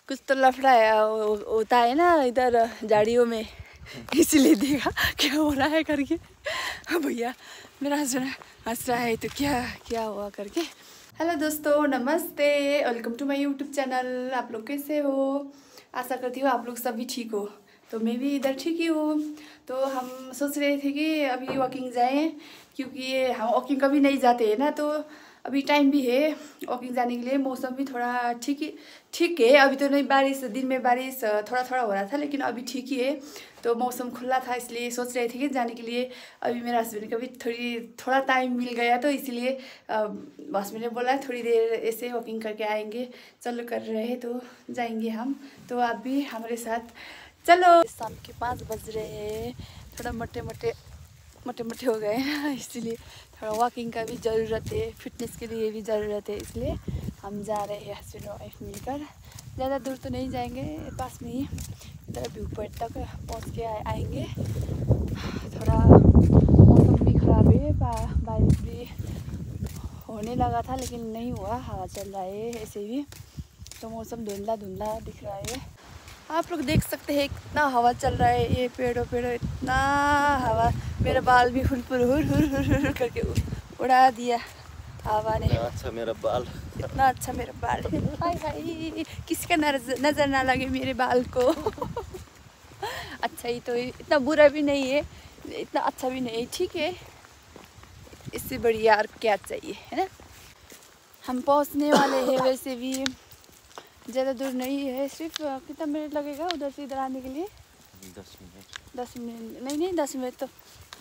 कुछ तो लफड़ा होता है ना इधर झाड़ियों में, इसलिए देखा क्या हो रहा है करके। भैया मेरा हंसना हंस रहा है तो क्या क्या हुआ करके। हेलो दोस्तों, नमस्ते, welcome to my YouTube channel. आप लोग कैसे हो? आशा करती हूँ आप लोग सभी ठीक हो। तो मैं भी इधर ठीक ही हूँ। तो हम सोच रहे थे कि अभी वॉकिंग जाएं, क्योंकि हम वॉकिंग कभी नहीं जाते हैं ना, तो अभी टाइम भी है वॉकिंग जाने के लिए। मौसम भी थोड़ा ठीक है। अभी तो नहीं, बारिश दिन में बारिश थोड़ा थोड़ा हो रहा था, लेकिन अभी ठीक ही है। तो मौसम खुला था, इसलिए सोच रहे थे कि जाने के लिए। अभी मेरे हस्बैंड को भी थोड़ा टाइम मिल गया, तो इसीलिए बस मैंने बोला थोड़ी देर ऐसे वॉकिंग करके आएंगे। चलो कर रहे हैं तो जाएंगे हम। तो आप भी हमारे साथ चलो। शाम के 5 बज रहे हैं, थोड़ा मोटे मोटे हो गए हैं, इसलिए थोड़ा वॉकिंग का भी ज़रूरत है, फिटनेस के लिए भी ज़रूरत है, इसलिए हम जा रहे हैं हस्बैंड वाइफ मिलकर। ज़्यादा दूर तो नहीं जाएंगे, पास में ही इधर व्यू पॉइंट तक पहुँच के आएंगे। थोड़ा मौसम भी ख़राब है, बारिश भी होने लगा था लेकिन नहीं हुआ, हवा चल रहा है ऐसे भी, तो मौसम धुंधला दिख रहा है। आप लोग देख सकते हैं कितना हवा चल रहा है, ये पेड़ों इतना हवा। मेरा बाल भी हुर करके उड़ा दिया हवा ने। अच्छा मेरा बाल, इतना अच्छा मेरा बाल है। हाय हाय, किसी का नजर ना लगे मेरे बाल को। अच्छा ही तो, इतना बुरा भी नहीं है, इतना अच्छा भी नहीं है, ठीक है। इससे बढ़िया और क्या चाहिए, है ना। हम पहुंचने वाले हैं, वैसे भी ज़्यादा दूर नहीं है। सिर्फ कितना मिनट लगेगा उधर से इधर आने के लिए? 10 मिनट नहीं 10 मिनट तो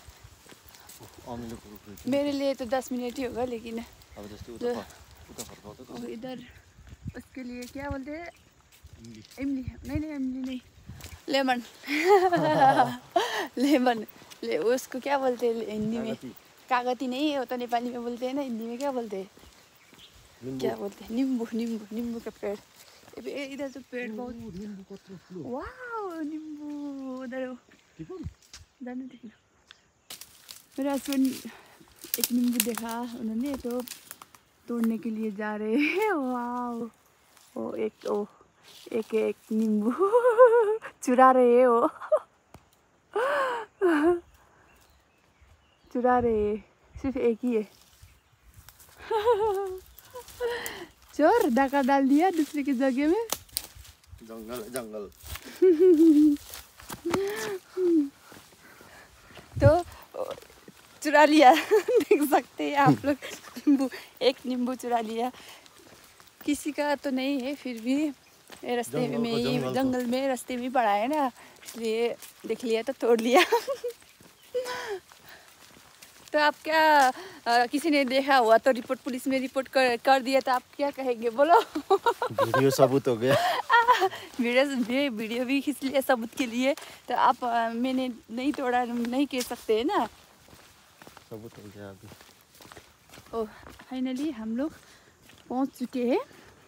मेरे लिए तो 10 मिनट ही होगा, लेकिन इधर उसके लिए क्या बोलते हैं? इमली नहीं इमली नहीं, लेमन। लेमन उसको क्या बोलते हैं हिंदी में? कागती नहीं है, वो तो नेपाली में बोलते हैं ना, हिंदी में क्या बोलते हैं? क्या बोलते हैं? नींबू का पेड़। इधर तो पेड़ बहुत, वाह नींबू उधर देखना। मेरा हस्बैंड एक नींबू देखा उन्होंने, तो तोड़ने के लिए जा रहे हैं। वाह, एक नींबू चुरा रहे हैं वो। चुरा रहे हैं, सिर्फ एक ही है। चोर डाका डाल दिया दूसरे की जगह में। जंगल तो चुरा लिया। देख सकते हैं आप लोग, नींबू चुरा लिया। किसी का तो नहीं है, फिर भी रास्ते में जंगल में रास्ते में पड़ा है ना, इसलिए देख लिया तो तोड़ लिया। तो आप क्या किसी ने देखा हुआ तो पुलिस में रिपोर्ट कर दिया, तो आप क्या कहेंगे बोलो? वीडियो सबूत हो गया। वीडियो भी खींच लिया सबूत के लिए, तो आप मैंने नहीं तोड़ा नहीं कह सकते है ना, सबूत हो गया अभी। ओह, फाइनली हम लोग पहुंच चुके हैं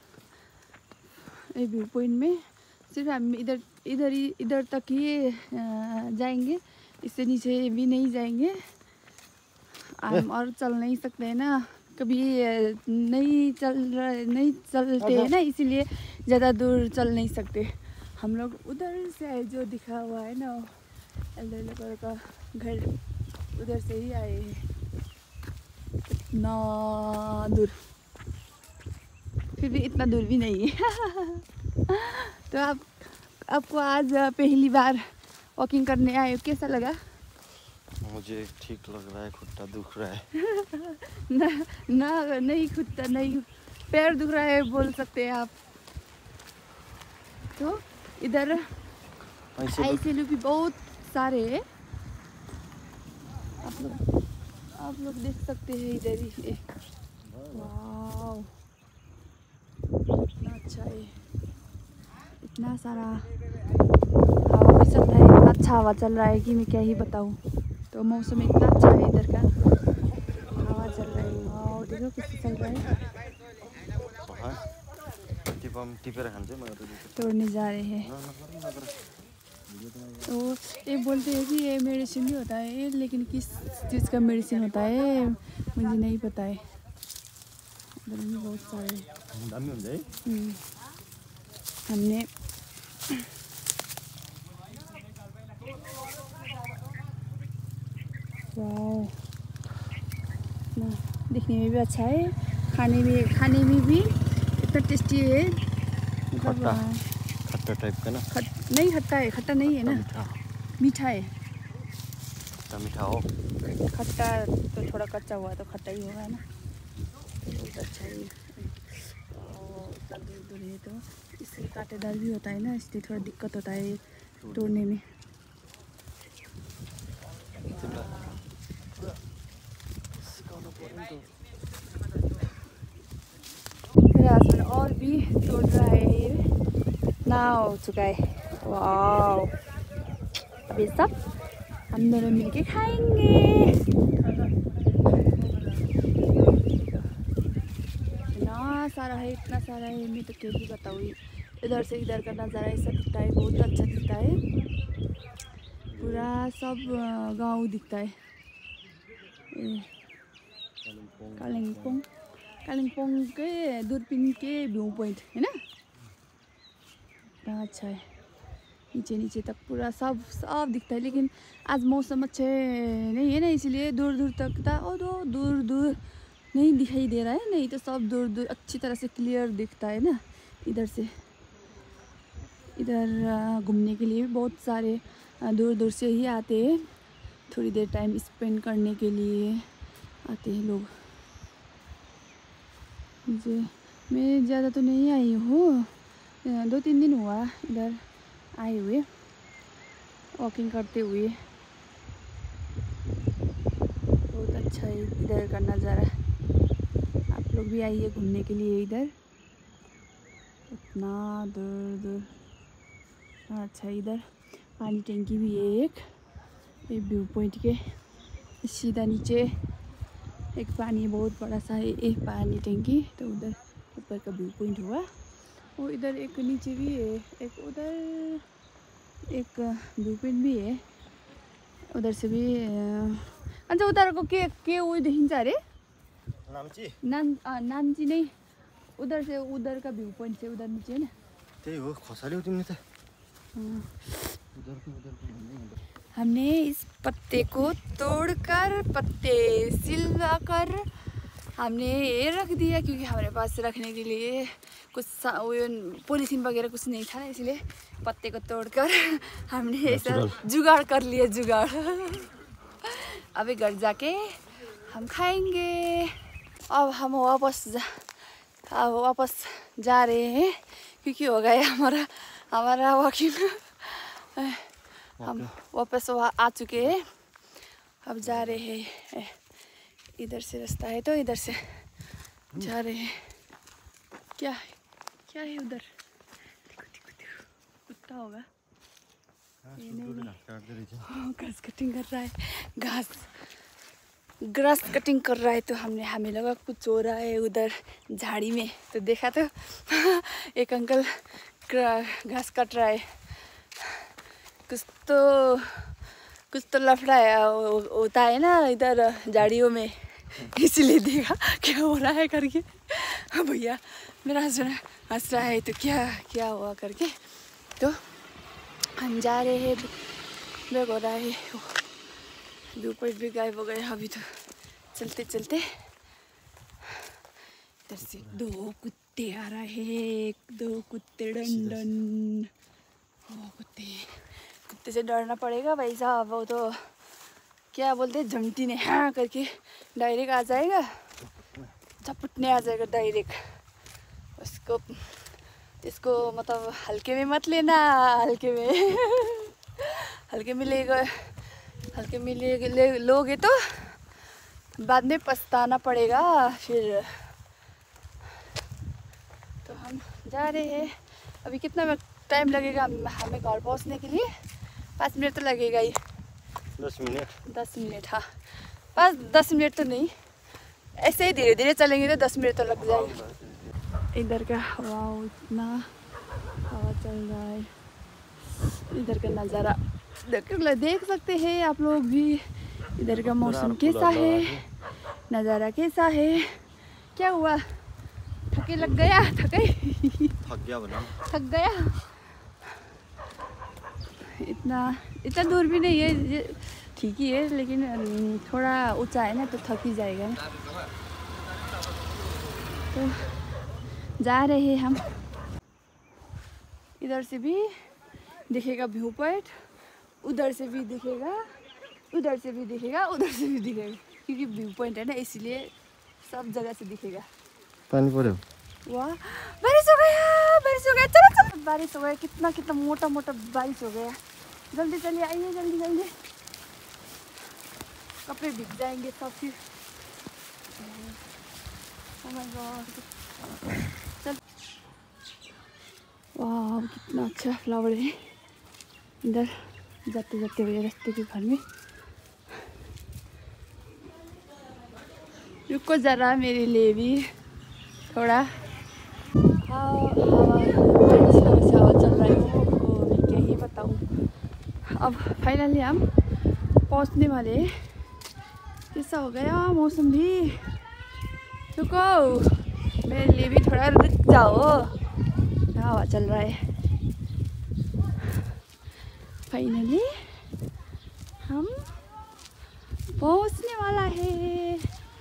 व्यू पॉइंट में। सिर्फ हम इधर तक ही जाएंगे, इससे नीचे भी नहीं जाएंगे। हम और चल नहीं सकते हैं ना, कभी नहीं चलते हैं ना, इसीलिए ज़्यादा दूर चल नहीं सकते। हम लोग उधर से आए, जो दिखा हुआ है ना येलो कलर का घर, उधर से ही आए हैं। इतना दूर, फिर भी इतना दूर भी नहीं है। तो आपको आज पहली बार वॉकिंग करने आए, कैसा लगा? मुझे ठीक लग रहा है, खुट्टा दुख रहा है। नहीं खुट्टा नहीं, पैर दुख रहा है बोल सकते हैं आप। तो इधर ऐसे लोग भी बहुत सारे हैं, आप लोग देख सकते हैं इधर ही। वाह, इतना अच्छा है, इतना सारा हवा भी चल रहा है, इतना अच्छा हवा चल रहा है कि मैं क्या ही बताऊँ। तो मौसम इतना अच्छा है इधर का, हवा चल रहा है। वाह, देखो किससे चल रहा है। तोड़ने जा रहे हैं। तो ये बोलते हैं कि ये मेडिसिन भी होता है, लेकिन किस चीज़ का मेडिसिन होता है मुझे नहीं पता है। इधर भी बहुत सारे हमने वाओ, दिखने में भी अच्छा है, खाने में भी इतना टेस्टी है। खट्टा खट्टा टाइप का ना? नहीं खट्टा है, खट्टा नहीं है ना, मीठा है। मीठा हो, खट्टा तो थोड़ा कच्चा हुआ तो खट्टा ही होगा ना, तो बहुत अच्छा है। और दूर है तो इससे कांटेदार भी होता है ना, इसलिए थोड़ा दिक्कत होता है तोड़ने में। फिर आसमान और भी तोड़ रहा है, ना हो चुका है। वाओ, अब ये सब हम दोनों मिलके खाएंगे। इतना सारा है, इतना सारा है, मैं तो क्या ही बताऊँ। इधर से इधर का नज़ारा ऐसा दिखता है, बहुत अच्छा दिखता है, पूरा सब गांव दिखता है। कालिम्पोंग के दूरबीन के व्यू पॉइंट है ना, इतना अच्छा है। नीचे तक पूरा सब दिखता है, लेकिन आज मौसम अच्छे नहीं है ना, इसलिए दूर दूर तक था, और तो दूर नहीं दिखाई दे रहा है, नहीं तो सब दूर अच्छी तरह से क्लियर दिखता है ना। इधर से इधर घूमने के लिए भी बहुत सारे दूर से ही आते हैं, थोड़ी देर टाइम स्पेंड करने के लिए आते हैं लोग। मैं ज़्यादा तो नहीं आई हूँ, 2-3 दिन हुआ इधर आए हुए, वॉकिंग करते हुए। बहुत अच्छा है इधर का नज़ारा, आप लोग भी आइए घूमने के लिए इधर, इतना दूर अच्छा। इधर पानी टंकी भी है एक व्यू पॉइंट के सीधा नीचे, एक पानी बहुत बड़ा सा है, एक पानी टंकी, तो उधर ऊपर का व्यू पॉइंट हुआ। और इधर एक नीचे भी है, एक उधर एक व्यू पॉइंट भी है, उधर से भी। अन्त उधरको के उयो देखिन्छ अरे, नाम्ची नहीं, उधर से उधर का व्यू पॉइंट से उधर नीचे है ना, त्यही हो। खसाल्यौ तिमीले त। हमने इस पत्ते को तोड़कर, पत्ते सिलवाकर हमने ये रख दिया, क्योंकि हमारे पास रखने के लिए कुछ पॉलीथीन वगैरह कुछ नहीं था ना, इसलिए पत्ते को तोड़कर हमने ऐसा जुगाड़ कर लिया, जुगाड़। अभी घर जाके हम खाएंगे। अब हम वापस जा रहे हैं, क्योंकि हो गया हमारा वॉकिंग। हम वापस वहाँ आ चुके हैं, अब जा रहे हैं। इधर से रास्ता है तो इधर से जा रहे हैं। क्या है उधर? देखो कुत्ता होगा। नहीं, घास कटिंग कर रहा है, ग्रास कटिंग कर रहा है। तो हमें लगा कुछ हो रहा है उधर झाड़ी में, तो देखा तो एक अंकल घास कट रहा है। कुछ तो लफड़ा होता है ना इधर झाड़ियों में, इसलिए देखा क्या हो रहा है करके। भैया मेरा हंस रहा है, तो क्या हुआ करके। तो हम जा रहे हैं, बैग हो रहा है, व्यू पॉइंट भी गायब हो गए। अभी तो चलते इधर से 2 कुत्ते आ रहे हैं, 2 कुत्ते डन। कुत्ते से डरना पड़ेगा भाई साहब, वो तो क्या बोलते हैं, झमटी ने हाँ करके डायरेक्ट आ जाएगा, झपटने आ जाएगा डायरेक्ट। इसको मतलब हल्के में मत लेना, हल्के में लोगे तो बाद में पछताना पड़ेगा फिर। तो हम जा रहे हैं। अभी कितना टाइम लगेगा हमें घर पहुंचने के लिए? 5 मिनट तो लगेगा ही। 10 मिनट हाँ, 10 मिनट तो नहीं, ऐसे ही धीरे धीरे चलेंगे तो 10 मिनट तो लग जाएगा। इधर का वाव, इतना हवा चल रहा है, इधर का नज़ारा देख सकते हैं आप लोग भी। इधर का मौसम कैसा है, नज़ारा कैसा है। क्या हुआ, थके थके लग गया, थक गया बना, थक गया। इतना दूर भी नहीं है, ये ठीक ही है, लेकिन थोड़ा ऊंचा है ना तो थक ही जाएगा ना। तो जा रहे हैं हम। इधर से भी दिखेगा व्यू पॉइंट, उधर से भी दिखेगा, उधर से भी दिखेगा, उधर से भी दिखेगा, क्योंकि व्यू पॉइंट है ना, इसलिए सब जगह से दिखेगा। पानी पर्यो। वाह, बारिश हो गया, बारिश हो गया, चलो चलो, बारिश हो गया, कितना कितना मोटा मोटा बारिश हो गया। जल्दी चलिए, आइए जल्दी जल्दी, कपड़े भीग जाएंगे सब फिर। Oh my God, चल। वाह, कितना अच्छा फ्लावर है इधर, जाते जाते हुए रास्ते के घर में। रुको जरा, मेरे लिए भी थोड़ा हवा चल रहा है, वो क्या ही बताऊँ। अब फाइनली हम पहुंचने वाले। कैसा हो गया मौसम भी, रुको मेरे लिए भी थोड़ा रुक जाओ, हवा चल रहा है। फाइनली हम पहुंचने वाला है।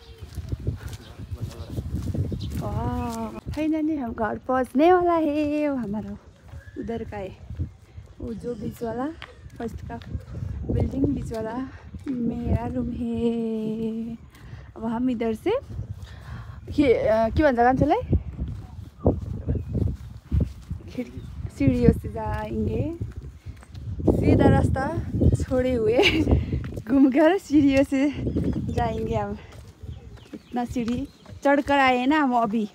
वाह, फाइनली हम घर पहुंचने वाला है। वो हमारा उधर का है, वो जो बीच वाला फर्स्ट का बिल्डिंग बीच वाला मेरा रूम है। अब हम इधर से के भन्छ कान्छेलाई सीढ़ियों से जाएंगे, सीधा रास्ता छोड़े हुए घूमकर सीढ़ियों से जाएंगे हम। इतना सीढ़ी चढ़कर आए हैं ना हम अभी।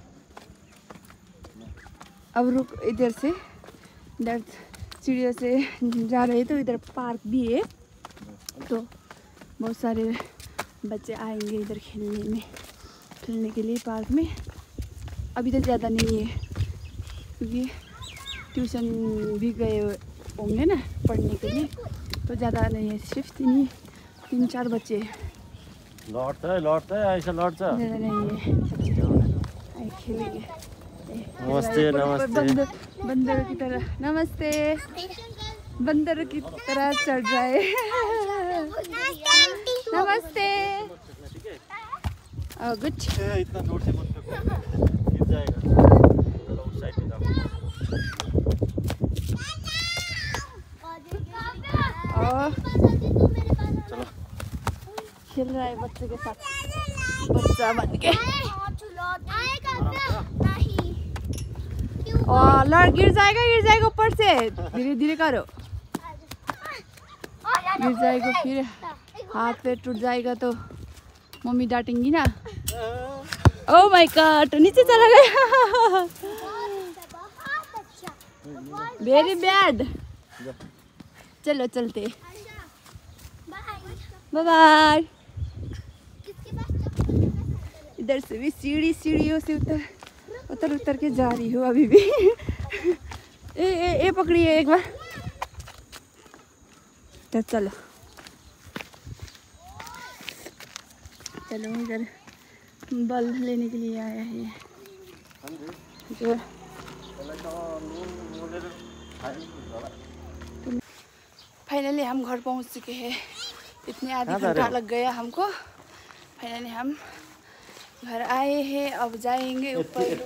अब रुक, इधर से इधर सीढ़ियों से जा रहे, तो इधर पार्क भी है, तो बहुत सारे बच्चे आएंगे इधर खेलने के लिए पार्क में। अभी तो ज़्यादा नहीं है, क्योंकि ट्यूशन भी गए होंगे ना पढ़ने के लिए, तो ज़्यादा नहीं है, सिर्फ 3-4 बच्चे लौटता है ऐसा लौटता ज़्यादा नहीं है। खेलेंगे। नमस्ते नमस्ते, बंदर की तरह, नमस्ते, बंदर की तरह चढ़ रहा है। नमस्ते। गुड। इतना जोर से मत गिर जाएगा, चलो उस साइड पे जाओ। चलो खेल रहा है बच्चे के साथ, बच्चा बन के। लड़ गिर जाएगा ऊपर से, धीरे धीरे करो, गिर जाएगा फिर हाथ पैर टूट जाएगा तो मम्मी डांटेंगी ना। ओह माय गॉड, नीचे चला गया, वेरी बैड। चलो चलते, बाय बाय। इधर से भी सीढ़ियों से उतर के जा रही हूँ अभी भी। ए पकड़िए एक बार, तो चलो इधर बल्ब लेने के लिए आया है जो। फाइनली हम घर पहुंच चुके हैं, इतने आधा घंटा लग गया हमको। फाइनली हम घर आए हैं, अब जाएंगे ऊपर।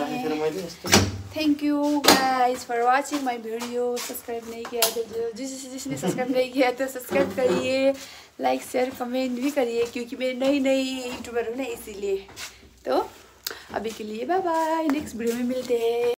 Thank you guys for watching my video. Subscribe नहीं किया तो जिसने सब्सक्राइब नहीं किया तो सब्सक्राइब करिए, लाइक शेयर कमेंट भी करिए, क्योंकि मैं नई यूट्यूबर हूँ ना, इसीलिए। तो अभी के लिए बाय बाय, नेक्स्ट वीडियो में मिलते हैं।